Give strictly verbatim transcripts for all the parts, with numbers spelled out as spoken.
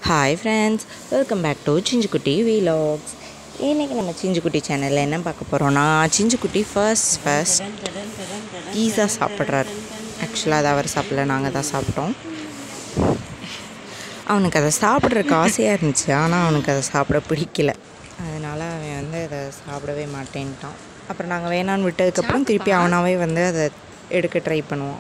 Hi friends, welcome back to Chinchukutty vlogs. இன்றைக்கி நம்ம சிஞ்சுக்குட்டி சேனலில் என்ன பார்க்க போகிறோன்னா, சிஞ்சுக்குட்டி ஃபர்ஸ்ட் ஃபர்ஸ்ட் பீஸா சாப்பிட்றாரு. ஆக்சுவலாக அதை அவர் சாப்பிடல, நாங்கள் தான் சாப்பிட்டோம். அவனுக்கு அதை சாப்பிட்றதுக்கு ஆசையாக இருந்துச்சு, ஆனால் அவனுக்கு அதை சாப்பிட பிடிக்கல. அதனால் அவன் வந்து அதை சாப்பிடவே மாட்டேன்ட்டான். அப்புறம் நாங்கள் வேணான்னு விட்டதுக்கப்புறம் திருப்பி அவனாவே வந்து அதை எடுக்க ட்ரை பண்ணுவான்.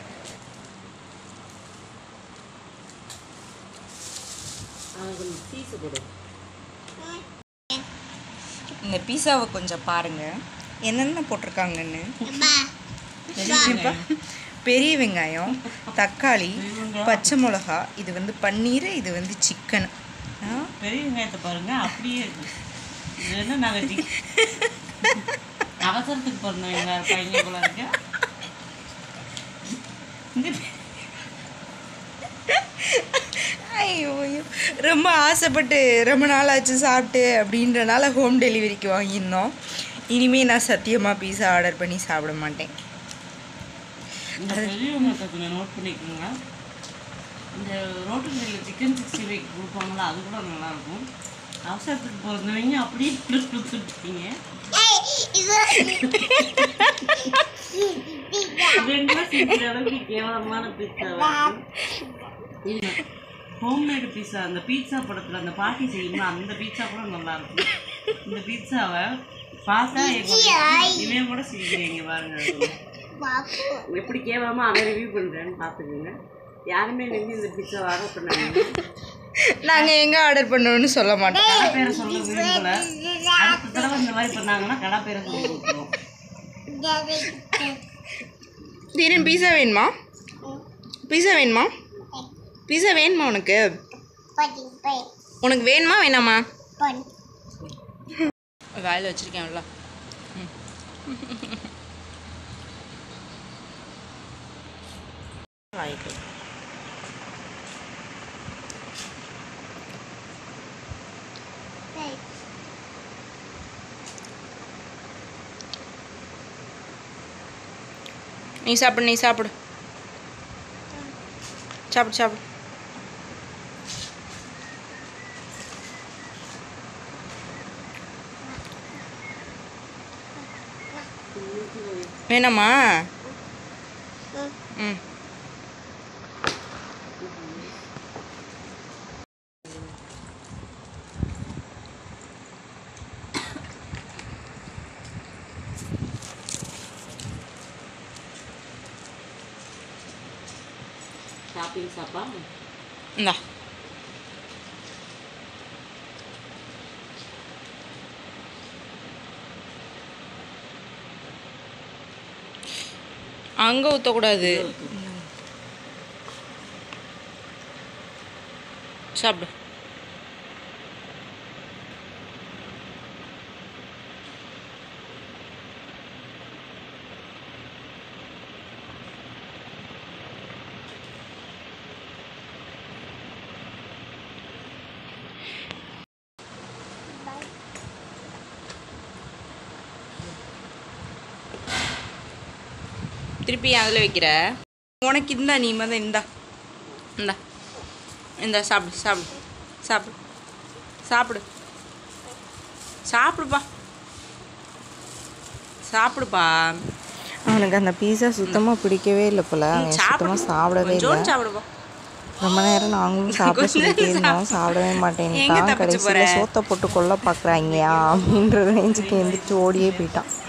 இந்த பீஸாவை கொஞ்சம் பாருங்கள், என்னென்ன போட்டிருக்காங்கன்னு. பெரிய வெங்காயம், தக்காளி, பச்சை மிளகா, இது வந்து பன்னீர், இது வந்து சிக்கன். பெரிய வெங்காயத்தை பாருங்க, அப்படியே இது என்ன நாங்கள் அவசரத்துக்கு பிறந்தோம் எங்கள் பையன் போல இருக்கு. ஐயோ ஐயோ, ரொம்ப ஆசைப்பட்டு ரொம்ப நாள் ஆச்சு சாப்பிட்டு அப்படின்றனால ஹோம் டெலிவரிக்கு வாங்கியிருந்தோம். இனிமேல் நான் சத்தியமாக பீஸா ஆர்டர் பண்ணி சாப்பிட மாட்டேன். இந்த பெரிய வெங்காயத்தை கொஞ்சம் நோட் பண்ணிக்கோங்க. இந்த ரோட்டு கடையில் சிக்கன் சிக்ஸ்டி ஃபைவ் கொடுப்பாங்களா, அது கூட நல்லாயிருக்கும். அவசரத்துக்கு பிறந்தவங்க அப்படியே கொடுத்துருக்கீங்க. அளவுக்கு கேவலமான பீஸா. ஹோம்மேடு பீஸா, அந்த பீட்சா படத்தில் அந்த பாட்டி செய்யுமா, அந்த பீட்சா கூட நல்லாயிருக்கும். இந்த பீட்சாவை பார்த்தா இவன் கூட செய்கிறீங்க பாருங்க, எப்படி கேவலமாக அவன் ரிவ்யூ பண்ணுறேன்னு பார்த்துக்கோங்க. யாருமே நின்று இந்த பீட்சா ஆர்டர் பண்ணாங்க. நாங்கள் எங்கே ஆர்டர் பண்ணோன்னு சொல்ல மாட்டோம். கடை பேரை சொல்ல விரும்பலை. அடுத்த தடவை இந்த மாதிரி பண்ணாங்கன்னா கடை பேரை சொல்ல கொடுத்துருவோம். தீரன், பீஸா வேணுமா? பீஸா வேணுமா? பீஸா வேணுமா உனக்கு? உனக்கு வேணுமா வேணாமா? வேலை வச்சுருக்கேன்ல. ஆயிட்டு நீ சாப்பிடு, நீ சாப்பிடு, சாப்பிடு சாப்பிடு. வேணாமா? ம் ஷாப்பிங் சாப்பா இந்தா. அங்கே ஊற்றக்கூடாது, சாப்பிடு. திருப்பி அதில் வைக்கிற உனக்கு இந்தா, நீ மதம் இந்தா இந்தா இந்தா சாப்பிடு சாப்பிடு சாப்பிடு சாப்பிடு சாப்பிடுப்பா சாப்பிடுப்பா. அவனுக்கு அந்த பீஸா சுத்தமாக பிடிக்கவே இல்லை போல, அவன் சுத்தமாக சாப்பிடவே இல்லை. சாப்பிடுப்பா. ரொம்ப நேரம் நாங்களும் சாப்பிட சொல்லிட்டே இருந்தோம், சாப்பிடவே மாட்டேன்ட்டான். கடைசியில் சோத்தை போட்டு கொல்ல பார்க்குறாங்கயா அப்படின்ற ரேஞ்சுக்கு எந்திரிச்சு ஓடியே போயிட்டான்.